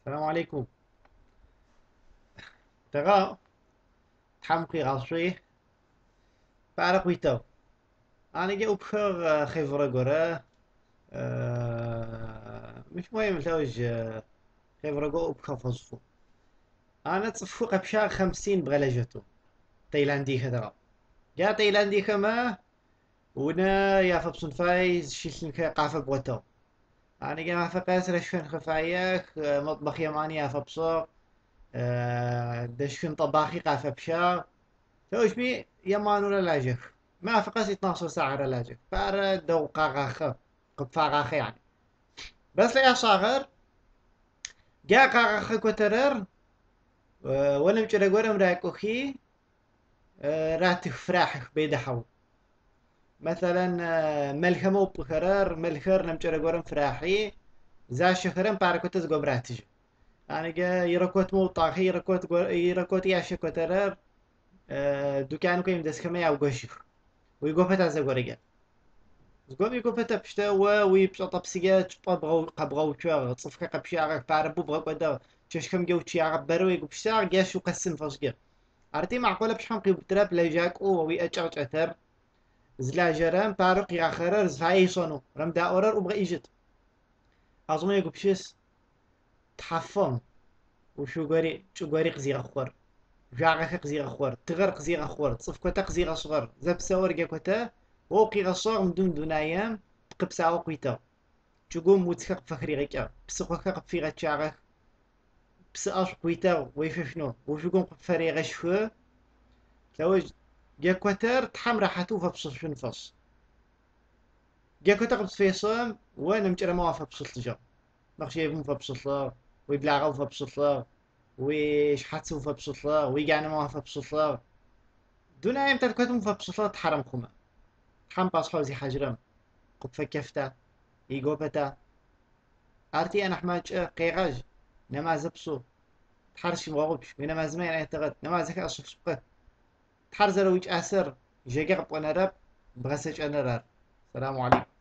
السلام عليكم. ترى تحمقي غاصري بعرق ويتو. أنا جا أبخر خيفرة قرى. مش مهم لوج خيفرة قرى أبخر فصفو. أنا تصفو قبشار 50 بغلجتو. تايلاندي ترى. جا تايلاندي كما ونا يا فبصن فايز شيلن قافة بغتو. أنا جا ما فقاس رشفن خفاياك مطبخ يماني يا فبصر. دشفن طباخي قافة بشار. توش بي يمان ولا لاجك ما فقط 12 ساعة على لاجك فار دو قاقاخة قب فاقاخة يعني بس لا صاغر جا قاقاخة كترر ولم ترى قرم رايكو خي راتك فراحك بيدحو مثلا ملخة مو بخرر ملخر نم ترى قرم فراحي زاش شخرم باركوتز قوم راتج يعني جا يركوت مو طاخي يركوت ياش كترر دوكانو كيم دس كما ياو قشخ ويقوفت از قريجا زقوم يكون فتا بشتا ويبشا طبسيات قبغو تشاغ تصفك قبشاغ فاربو بغا قدا تشاش كم جو تشاغ برو يقو بشتا جاش وقسم فشقا عرتي معقولة بشحن قيب تراب لجاك او وي اتشاغ اتر زلا جرام بارق يا خرر زفاي صنو رم دا اورر وبغا ايجت ازمو يقو بشيس تحفم وشو قري شو قري قزيغ اخور جاغك قزيغ اخور تغر قزيغ اخور تصفكوتا قزيغ اصغر زبسا ورقا كوتا وقي غصور مدون دون ايام تقبسا وقيتا تقوم وتخق فخري غيكا بسقوكا في غتشاغك بسقاش قويتا ويفشنو وشقوم فري غشفو لوج جاكوتر تحم راحتو فبصل شنفص جاكوتر قبس فيصم وانا مجرى موافق بصل تجا نقش يبون فبصل ويبلغوا فبصل ويشحتسوا فبصل ويقعنا موافق بصل دون ايام تلكوتهم فبصل تحرم خما حم باس حوزي حجرم قد فكفتا يقوبتا ارتي انا حماج قيغاج نما زبسو تحرش مغوبش وين ما زمان اعتقد نما زكا اشوف سبقه تحرز لو يج اسر جيجا قبنا راب بغسج انا رار السلام عليكم